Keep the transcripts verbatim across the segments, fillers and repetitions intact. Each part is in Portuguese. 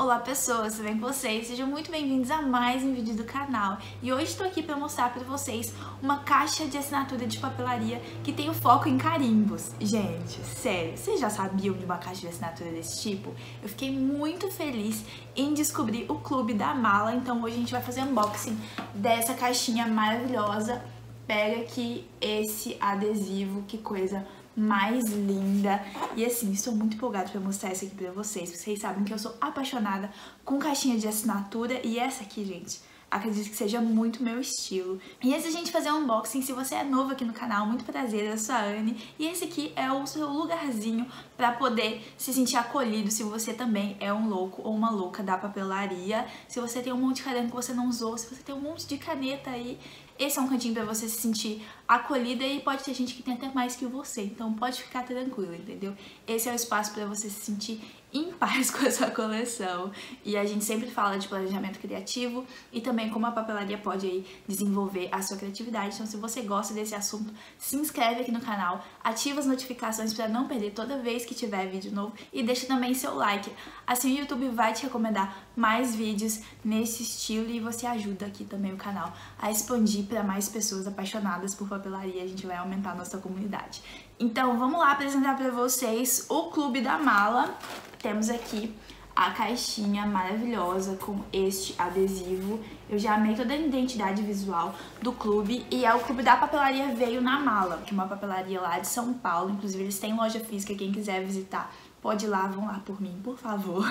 Olá pessoas, tudo bem com vocês? Sejam muito bem-vindos a mais um vídeo do canal. E hoje estou aqui para mostrar para vocês uma caixa de assinatura de papelaria que tem o foco em carimbos. Gente, sério, vocês já sabiam de uma caixa de assinatura desse tipo? Eu fiquei muito feliz em descobrir o Clube da Mala, então hoje a gente vai fazer unboxing dessa caixinha maravilhosa. Pega aqui esse adesivo, que coisa mais linda. E assim, estou muito empolgada para mostrar isso aqui para vocês. Vocês sabem que eu sou apaixonada com caixinha de assinatura e essa aqui, gente, acredito que seja muito meu estilo. E antes de a gente fazer um unboxing, se você é novo aqui no canal, muito prazer, eu sou a Anne. E esse aqui é o seu lugarzinho para poder se sentir acolhido se você também é um louco ou uma louca da papelaria. Se você tem um monte de caderno que você não usou, se você tem um monte de caneta aí, esse é um cantinho para você se sentir acolhida, e pode ter gente que tem até mais que você, então pode ficar tranquilo, entendeu? Esse é o espaço para você se sentir em paz com a sua coleção. E a gente sempre fala de planejamento criativo e também como a papelaria pode aí desenvolver a sua criatividade. Então, se você gosta desse assunto, se inscreve aqui no canal, ativa as notificações para não perder toda vez que tiver vídeo novo e deixa também seu like. Assim o YouTube vai te recomendar mais vídeos nesse estilo e você ajuda aqui também o canal a expandir para mais pessoas apaixonadas por papelaria. A gente vai aumentar a nossa comunidade. Então, vamos lá apresentar para vocês o Clube da Mala. Temos aqui a caixinha maravilhosa com este adesivo. Eu já amei toda a identidade visual do clube, e é o Clube da Papelaria Veio na Mala, que é uma papelaria lá de São Paulo. Inclusive, eles têm loja física, quem quiser visitar pode ir lá, vão lá por mim, por favor.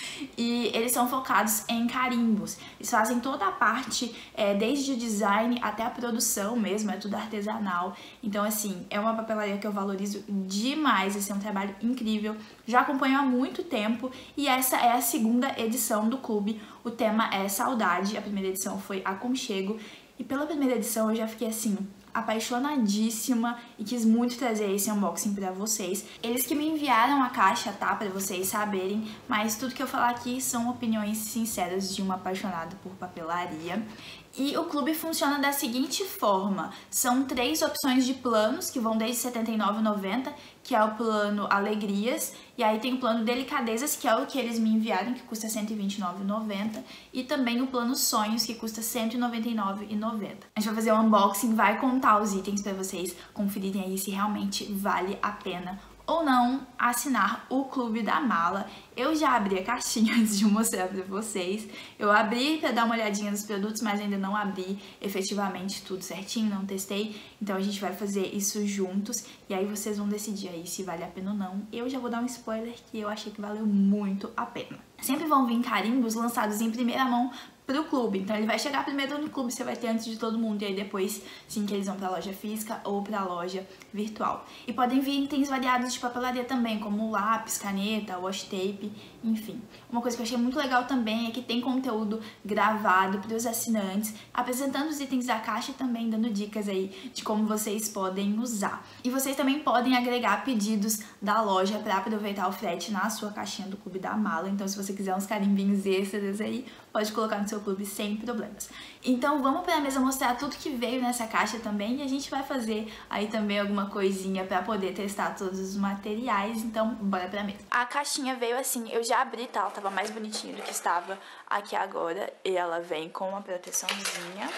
E eles são focados em carimbos. Eles fazem toda a parte, é, desde o design até a produção mesmo, é tudo artesanal. Então, assim, é uma papelaria que eu valorizo demais. Esse é um trabalho incrível. Já acompanho há muito tempo e essa é a segunda edição do clube. O tema é saudade, a primeira edição foi aconchego. E pela primeira edição eu já fiquei assim, apaixonadíssima, e quis muito trazer esse unboxing pra vocês. Eles que me enviaram a caixa, tá? Pra vocês saberem, mas tudo que eu falar aqui são opiniões sinceras de uma apaixonada por papelaria. E o clube funciona da seguinte forma: são três opções de planos que vão desde setenta e nove reais e noventa centavos, que é o plano Alegrias, e aí tem o plano Delicadezas, que é o que eles me enviaram, que custa cento e vinte e nove reais e noventa centavos, e também o plano Sonhos, que custa cento e noventa e nove reais e noventa centavos. A gente vai fazer um unboxing, vai contar os itens para vocês conferirem aí se realmente vale a pena ou não assinar o Clube da Mala. Eu já abri a caixinha antes de mostrar pra vocês. Eu abri pra dar uma olhadinha nos produtos, mas ainda não abri efetivamente tudo certinho, não testei. Então a gente vai fazer isso juntos e aí vocês vão decidir aí se vale a pena ou não. Eu já vou dar um spoiler que eu achei que valeu muito a pena. Sempre vão vir carimbos lançados em primeira mão pro clube, então ele vai chegar primeiro no clube, você vai ter antes de todo mundo, e aí depois sim que eles vão pra loja física ou pra loja virtual. E podem vir itens variados de papelaria também, como lápis, caneta, washi tape, enfim. Uma coisa que eu achei muito legal também é que tem conteúdo gravado para os assinantes, apresentando os itens da caixa e também dando dicas aí de como vocês podem usar. E vocês também podem agregar pedidos da loja para aproveitar o frete na sua caixinha do Clube da Mala. Então, se você quiser uns carimbinhos extras aí, pode colocar no seu clube sem problemas. Então vamos pra mesa mostrar tudo que veio nessa caixa também, e a gente vai fazer aí também alguma coisinha pra poder testar todos os materiais. Então bora pra mesa. A caixinha veio assim, eu já abri, tá? Ela tava mais bonitinha do que estava aqui agora, e ela vem com uma proteçãozinha.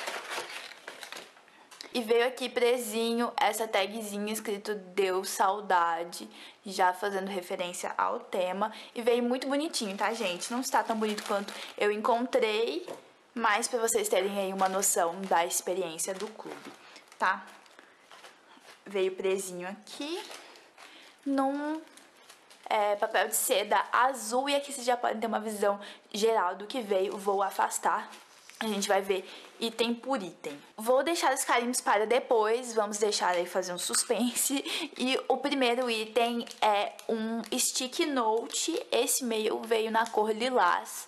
E veio aqui presinho essa tagzinha escrito Deu Saudade, já fazendo referência ao tema. E veio muito bonitinho, tá, gente? Não está tão bonito quanto eu encontrei, mas pra vocês terem aí uma noção da experiência do clube, tá? Veio presinho aqui num é, papel de seda azul, e aqui vocês já podem ter uma visão geral do que veio. Vou afastar. A gente vai ver item por item. Vou deixar os carimbos para depois, vamos deixar aí fazer um suspense. E o primeiro item é um stick note. Esse meio veio na cor lilás.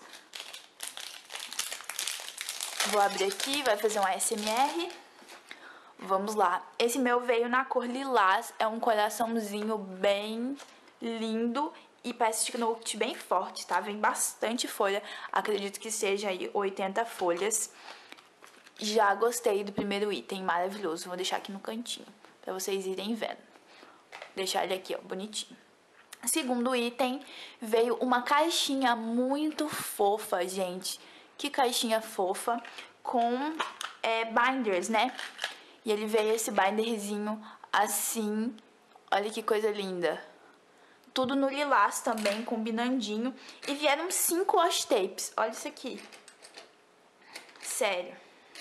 Vou abrir aqui, vai fazer um A S M R. Vamos lá. Esse meu veio na cor lilás, é um coraçãozinho bem lindo. E parece stick note bem forte, tá? Vem bastante folha, acredito que seja aí oitenta folhas. Já gostei do primeiro item, maravilhoso. Vou deixar aqui no cantinho, pra vocês irem vendo. Deixar ele aqui, ó, bonitinho. Segundo item, veio uma caixinha muito fofa, gente. Que caixinha fofa, com é, binders, né? E ele veio esse binderzinho assim, olha que coisa linda. Tudo no lilás também, combinandinho. E vieram cinco washi tapes, olha isso aqui. Sério.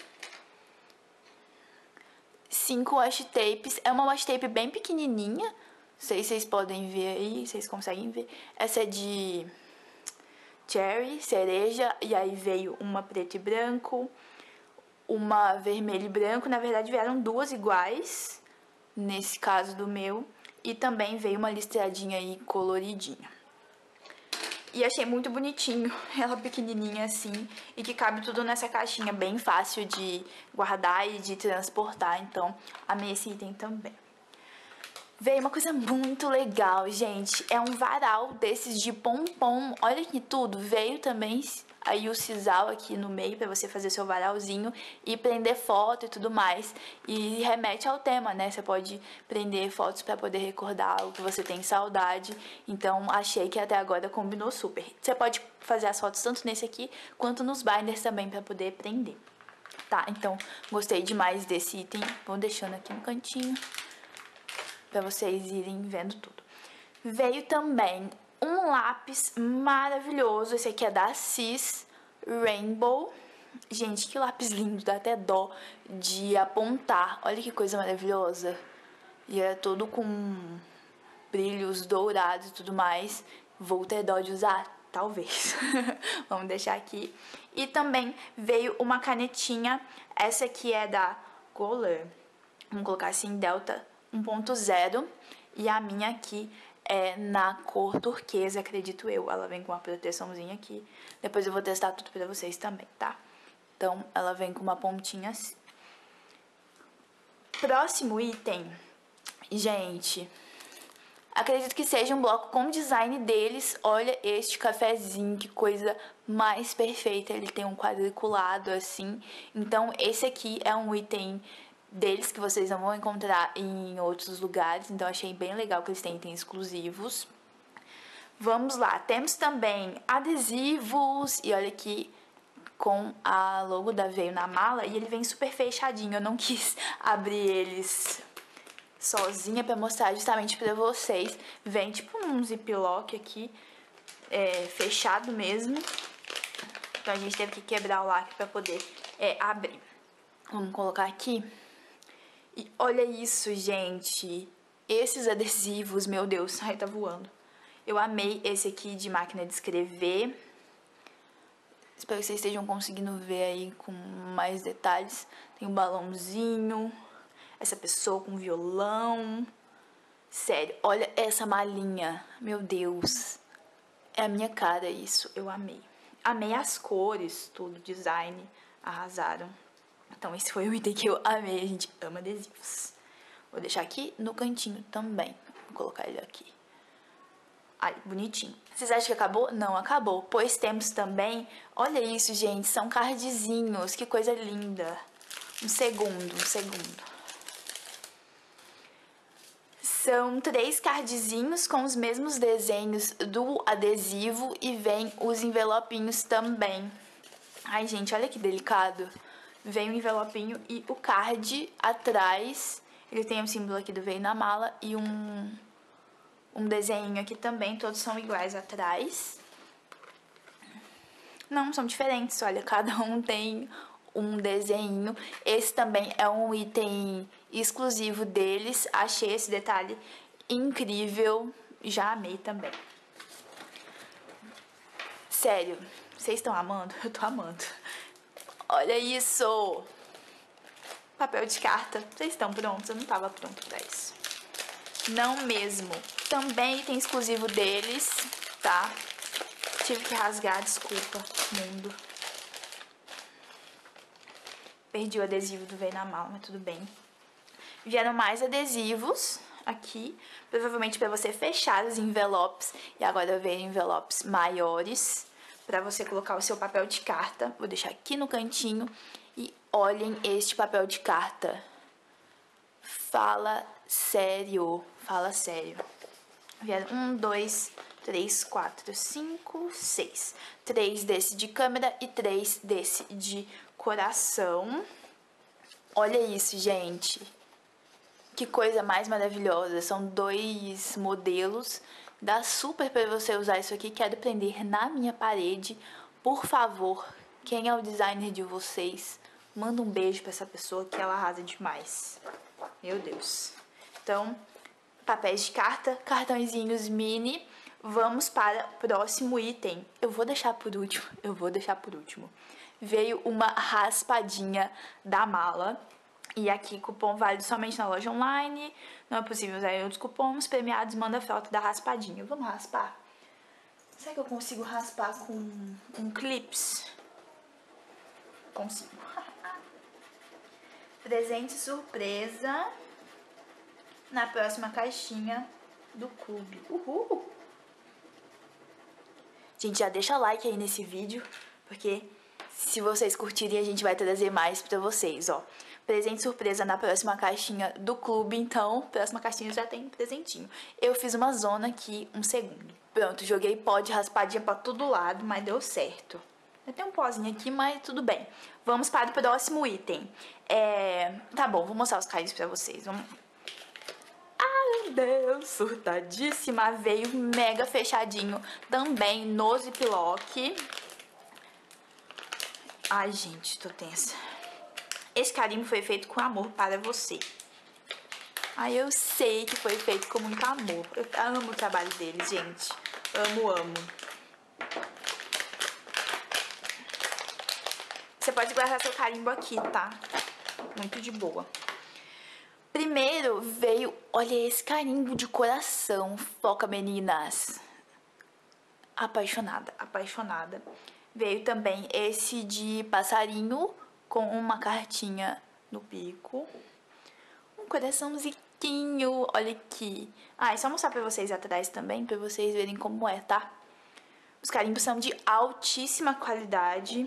Cinco washi tapes, é uma washi tape bem pequenininha. Não sei se vocês podem ver aí, vocês conseguem ver. Essa é de cherry, cereja, e aí veio uma preto e branco, uma vermelho e branco. Na verdade vieram duas iguais, nesse caso do meu, e também veio uma listradinha aí coloridinha. E achei muito bonitinho, ela pequenininha assim, e que cabe tudo nessa caixinha, bem fácil de guardar e de transportar, então amei esse item também. Veio uma coisa muito legal, gente, é um varal desses de pompom, olha que tudo, veio também aí o sisal aqui no meio pra você fazer seu varalzinho e prender foto e tudo mais, e remete ao tema, né, você pode prender fotos pra poder recordar algo que você tem saudade, então achei que até agora combinou super. Você pode fazer as fotos tanto nesse aqui, quanto nos binders também pra poder prender, tá? Então, gostei demais desse item, vou deixando aqui no cantinho pra vocês irem vendo tudo. Veio também um lápis maravilhoso, esse aqui é da Cis Rainbow. Gente, que lápis lindo, dá até dó de apontar, olha que coisa maravilhosa. E é todo com brilhos dourados e tudo mais, vou ter dó de usar? Talvez. Vamos deixar aqui. E também veio uma canetinha, essa aqui é da Kohler, vamos colocar assim, Delta um ponto zero, e a minha aqui é na cor turquesa, acredito eu. Ela vem com uma proteçãozinha aqui. Depois eu vou testar tudo pra vocês também, tá? Então, ela vem com uma pontinha assim. Próximo item, gente, acredito que seja um bloco com design deles. Olha este cafezinho, que coisa mais perfeita. Ele tem um quadriculado assim. Então, esse aqui é um item deles que vocês não vão encontrar em outros lugares, então achei bem legal que eles têm itens exclusivos. Vamos lá, temos também adesivos, e olha aqui com a logo da Veio na mala, e ele vem super fechadinho, eu não quis abrir eles sozinha pra mostrar justamente pra vocês. Vem tipo um ziplock aqui, é, fechado mesmo, então a gente teve que quebrar o lacre pra poder é, abrir. Vamos colocar aqui. E olha isso, gente, esses adesivos, meu Deus, ai, tá voando. Eu amei esse aqui de máquina de escrever. Espero que vocês estejam conseguindo ver aí com mais detalhes. Tem um balãozinho, essa pessoa com violão. Sério, olha essa malinha, meu Deus, é a minha cara isso, eu amei. Amei as cores, tudo, design, arrasaram. Então esse foi o item que eu amei, a gente ama adesivos. Vou deixar aqui no cantinho também, vou colocar ele aqui. Ai, bonitinho. Vocês acham que acabou? Não acabou, pois temos também, olha isso, gente, são cardzinhos, que coisa linda. Um segundo, um segundo. São três cardzinhos com os mesmos desenhos do adesivo e vem os envelopinhos também. Ai, gente, olha que delicado. Vem o envelopinho e o card atrás, ele tem um símbolo aqui do Veio na Mala e um, um desenho aqui também, todos são iguais atrás. Não, são diferentes, olha, cada um tem um desenho. Esse também é um item exclusivo deles, achei esse detalhe incrível, já amei também. Sério, vocês estão amando? Eu tô amando. Olha isso! Papel de carta. Vocês estão prontos? Eu não tava pronto pra isso. Não mesmo. Também tem exclusivo deles, tá? Tive que rasgar, desculpa, mundo. Perdi o adesivo do Veio na Mala, mas tudo bem. Vieram mais adesivos aqui, provavelmente pra você fechar os envelopes. E agora veio envelopes maiores, pra você colocar o seu papel de carta. Vou deixar aqui no cantinho. E olhem este papel de carta. Fala sério, fala sério. Vieram um, dois, três, quatro, cinco, seis. Três desse de câmera e três desse de coração. Olha isso, gente. Que coisa mais maravilhosa. São dois modelos. Dá super pra você usar isso aqui. Quero prender na minha parede. Por favor, quem é o designer de vocês, manda um beijo pra essa pessoa que ela arrasa demais. Meu Deus. Então, papéis de carta, cartõezinhos mini. Vamos para o próximo item. Eu vou deixar por último. Eu vou deixar por último. Veio uma raspadinha da mala. E aqui, cupom válido somente na loja online. Não é possível usar outros cupons. Premiados, manda foto da raspadinha. Vamos raspar? Será que eu consigo raspar com um clips? Consigo. Presente surpresa na próxima caixinha do clube. Uhul! Gente, já deixa like aí nesse vídeo, porque se vocês curtirem, a gente vai trazer mais pra vocês, ó. Presente surpresa na próxima caixinha do clube, então, próxima caixinha já tem presentinho. Eu fiz uma zona aqui, um segundo. Pronto, joguei pó de raspadinha pra todo lado, mas deu certo. Tem um pozinho aqui, mas tudo bem. Vamos para o próximo item. É... Tá bom, vou mostrar os carinhos pra vocês. Vamos... Ai, meu Deus, surtadíssima. Veio mega fechadinho também no Ziploc. Ai, gente, tô tensa. Esse carimbo foi feito com amor para você. Ai, eu sei que foi feito com muito amor. Eu amo o trabalho deles, gente. Amo, amo. Você pode guardar seu carimbo aqui, tá? Muito de boa. Primeiro veio, olha esse carimbo de coração. Foca, meninas. Apaixonada, apaixonada. Veio também esse de passarinho com uma cartinha no bico. Um coraçãozinho, olha aqui. Ah, e só mostrar pra vocês atrás também, pra vocês verem como é, tá? Os carimbos são de altíssima qualidade.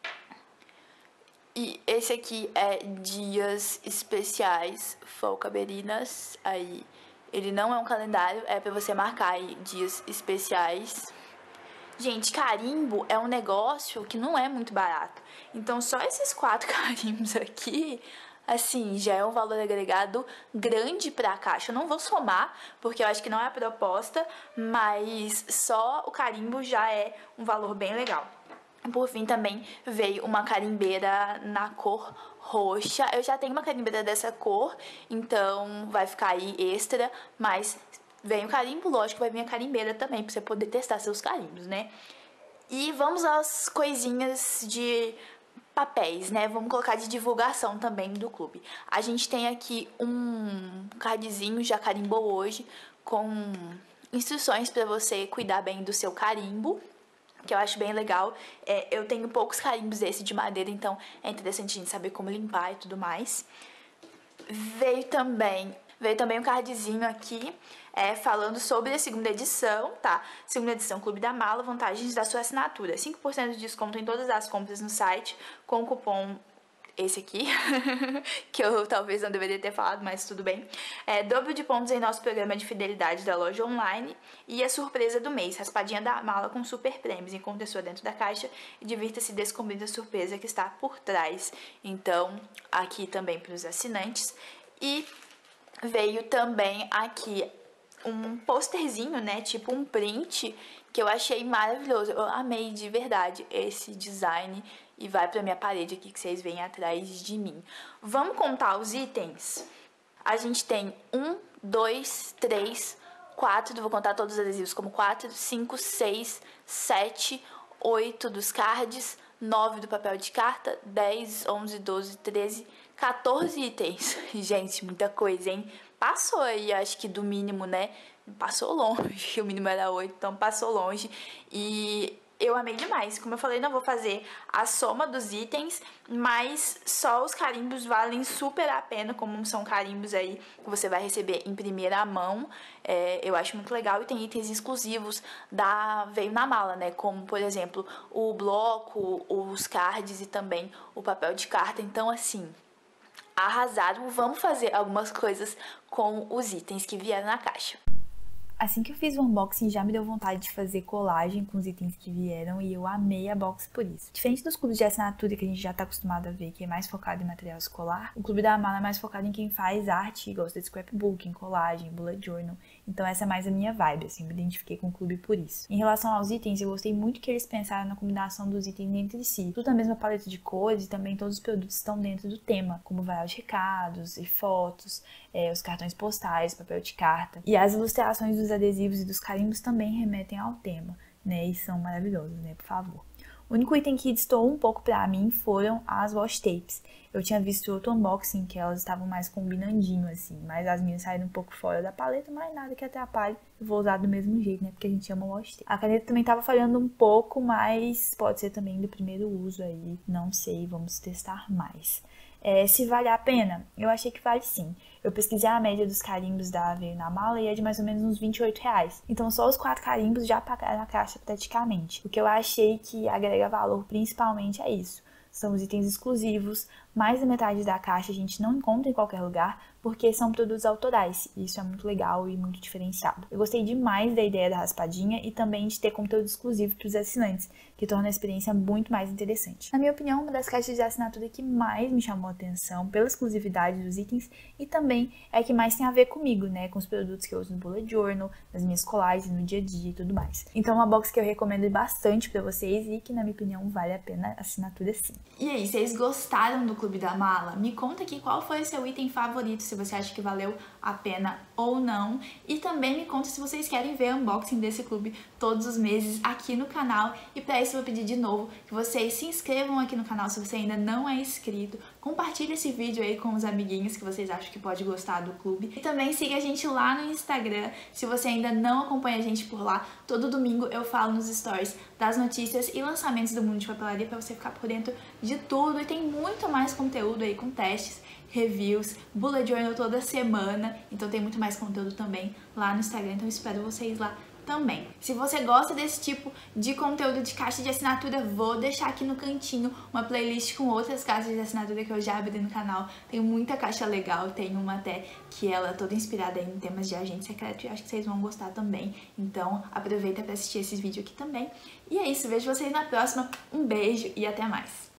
E esse aqui é Dias Especiais, Foca, meninas. Aí, ele não é um calendário, é pra você marcar aí dias especiais. Gente, carimbo é um negócio que não é muito barato. Então, só esses quatro carimbos aqui, assim, já é um valor agregado grande pra caixa. Eu não vou somar, porque eu acho que não é a proposta, mas só o carimbo já é um valor bem legal. Por fim, também veio uma carimbeira na cor roxa. Eu já tenho uma carimbeira dessa cor, então vai ficar aí extra, mas... Vem o carimbo, lógico, vai vir a carimbeira também, pra você poder testar seus carimbos, né? E vamos às coisinhas de papéis, né? Vamos colocar de divulgação também do clube. A gente tem aqui um cardzinho, já carimbou hoje, com instruções pra você cuidar bem do seu carimbo, que eu acho bem legal. É, eu tenho poucos carimbos desse de madeira, então é interessante a gente saber como limpar e tudo mais. Veio também... Veio também um cardzinho aqui, é, falando sobre a segunda edição, tá? Segunda edição Clube da Mala, vantagens da sua assinatura. cinco por cento de desconto em todas as compras no site, com o cupom esse aqui, que eu talvez não deveria ter falado, mas tudo bem. É, dobro de pontos em nosso programa de fidelidade da loja online. E a surpresa do mês, raspadinha da mala com super prêmios. Encontre a sua dentro da caixa e divirta-se descobrindo a surpresa que está por trás. Então, aqui também para os assinantes. E... veio também aqui um posterzinho, né, tipo um print, que eu achei maravilhoso. Eu amei de verdade esse design e vai pra minha parede aqui que vocês veem atrás de mim. Vamos contar os itens? A gente tem um, dois, três, quatro, vou contar todos os adesivos como quatro, cinco, seis, sete, oito dos cards, nove do papel de carta, dez, onze, doze, treze, quatorze itens. Gente, muita coisa, hein? Passou aí, acho que do mínimo, né? Passou longe, o mínimo era oito, então passou longe. E eu amei demais. Como eu falei, não vou fazer a soma dos itens, mas só os carimbos valem super a pena, como são carimbos aí que você vai receber em primeira mão. É, eu acho muito legal e tem itens exclusivos da Veio na Mala, né? Como, por exemplo, o bloco, os cards e também o papel de carta. Então, assim... arrasaram. Vamos fazer algumas coisas com os itens que vieram na caixa. Assim que eu fiz o unboxing, já me deu vontade de fazer colagem com os itens que vieram e eu amei a box por isso. Diferente dos clubes de assinatura que a gente já tá acostumado a ver, que é mais focado em material escolar, o Clube da Mala é mais focado em quem faz arte e gosta de scrapbooking, colagem, bullet journal. Então essa é mais a minha vibe, assim, me identifiquei com o clube por isso. Em relação aos itens, eu gostei muito que eles pensaram na combinação dos itens entre si. Tudo na mesma paleta de cores e também todos os produtos estão dentro do tema, como varal de recados e fotos, é, os cartões postais, papel de carta. E as ilustrações dos adesivos e dos carimbos também remetem ao tema, né? E são maravilhosos, né? Por favor. O único item que destoou um pouco pra mim foram as washi tapes. Eu tinha visto outro unboxing que elas estavam mais combinandinho, assim, mas as minhas saíram um pouco fora da paleta, mas nada que atrapalhe. Eu vou usar do mesmo jeito, né? Porque a gente ama washi tape. A caneta também tava falhando um pouco, mas pode ser também do primeiro uso aí. Não sei, vamos testar mais. É, se vale a pena? Eu achei que vale sim. Eu pesquisei a média dos carimbos da Aveiro na mala e é de mais ou menos uns vinte e oito reais. Então só os quatro carimbos já pagaram a caixa praticamente. O que eu achei que agrega valor principalmente é isso. São os itens exclusivos, mais da metade da caixa a gente não encontra em qualquer lugar, porque são produtos autorais, e isso é muito legal e muito diferenciado. Eu gostei demais da ideia da raspadinha e também de ter conteúdo exclusivo para os assinantes, que torna a experiência muito mais interessante. Na minha opinião, uma das caixas de assinatura que mais me chamou a atenção pela exclusividade dos itens e também é a que mais tem a ver comigo, né, com os produtos que eu uso no bullet journal, nas minhas colagens, no dia a dia e tudo mais. Então é uma box que eu recomendo bastante para vocês e que, na minha opinião, vale a pena a assinatura sim. E aí, vocês gostaram do Clube da Mala? Me conta aqui qual foi o seu item favorito, se você acha que valeu a pena ou não. E também me conta se vocês querem ver unboxing desse clube todos os meses aqui no canal. E para isso eu vou pedir de novo que vocês se inscrevam aqui no canal se você ainda não é inscrito. Compartilhe esse vídeo aí com os amiguinhos que vocês acham que pode gostar do clube. E também siga a gente lá no Instagram, se você ainda não acompanha a gente por lá. Todo domingo eu falo nos stories das notícias e lançamentos do mundo de papelaria para você ficar por dentro de tudo. E tem muito mais conteúdo aí com testes, reviews, bullet journal toda semana. Então tem muito mais conteúdo também lá no Instagram, então espero vocês lá também. Se você gosta desse tipo de conteúdo de caixa de assinatura, vou deixar aqui no cantinho uma playlist com outras caixas de assinatura que eu já abri no canal. Tem muita caixa legal, tem uma até que ela é toda inspirada em temas de agente secreto e acho que vocês vão gostar também. Então aproveita para assistir esses vídeos aqui também. E é isso, vejo vocês na próxima. Um beijo e até mais!